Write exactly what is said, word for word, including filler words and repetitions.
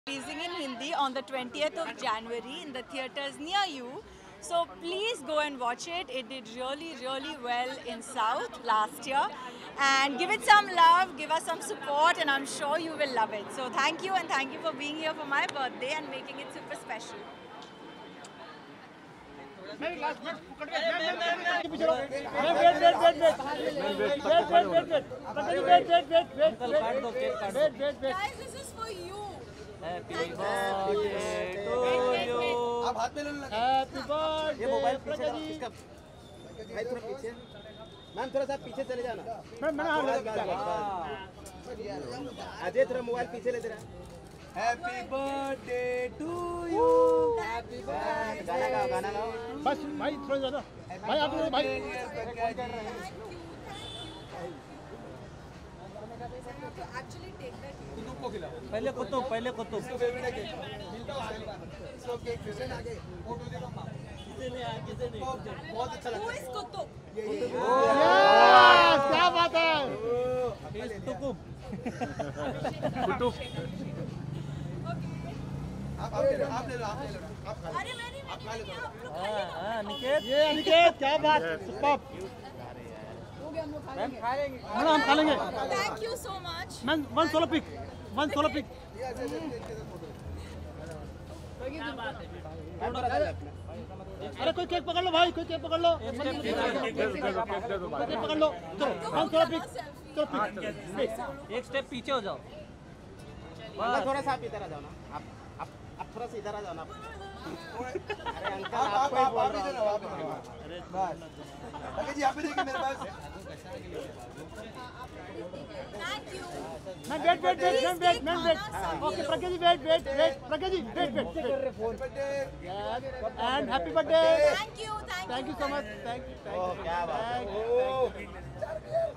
Releasing in Hindi on the twentieth of January in the theatres near you. So please go and watch it. It did really, really well in South last year. And give it some love, give us some support, and I'm sure you will love it. So thank you, and thank you for being here for my birthday and making it super special. Guys, this is for you. Happy birthday to you. आप हाथ में ले लो। Happy birthday. ये mobile पीछे रखो, इसका भाई थोड़ा पीछे। मैम थोड़ा सा पीछे चले जाना। मैम मैंने हाथ अजय थोड़ा मोबाइल पीछे ले जरा। Happy birthday to you. Happy birthday. गाना गाओ, गाना गाओ। बस भाई थोड़ा ज़्यादा। भाई आप लोग भाई। Actually take that. कुतुब को खिलाओ। पहले कुतुब, पहले कुतुब। इसको फेवरेट है केक। मिलता है आगे। इसको केक फेवरेट आगे। फोटो देखो माँ। किसे ने आ, किसे ने? बहुत अच्छा लगता Who है। is Kutub? ये ये। क्या बात है? कुतुब। कुतुब। आप आप ले लो, आप ले लो, आप ले लो। आप खा लो। अरे मैंने मैंने आप लोग हाँ हाँ निकेत। ये अनिकेत क्या बात? सुपर। मैम खा लेंगे। मैडम हम खा लेंगे। Thank you so much. Ma'am one solo pic, one solo pic. अरे कोई केक पकड़ लो भाई, कोई केक पकड़ लो। केक पकड़ लो। चलो वन सोलो पिक। चलो पिक। एक स्टेप पीछे हो जाओ। अंकल थोड़ा सा आप इधर आ जाओ ना। आप आप आप थोड़ा सा इधर आ जाओ ना। अरे अंकल आपको ही बोल रहा हूँ। अरे बस। अंकल जी आप भी देखिए मेरे पास। Thank you. Ma'am wait wait wait ma'am wait ma'am wait. Okay Pragya ji wait wait wait Pragya ji wait wait wait. And happy birthday. Thank you. Thank you. Thank you so much. Thank you. Oh क्या बात है। Thank you.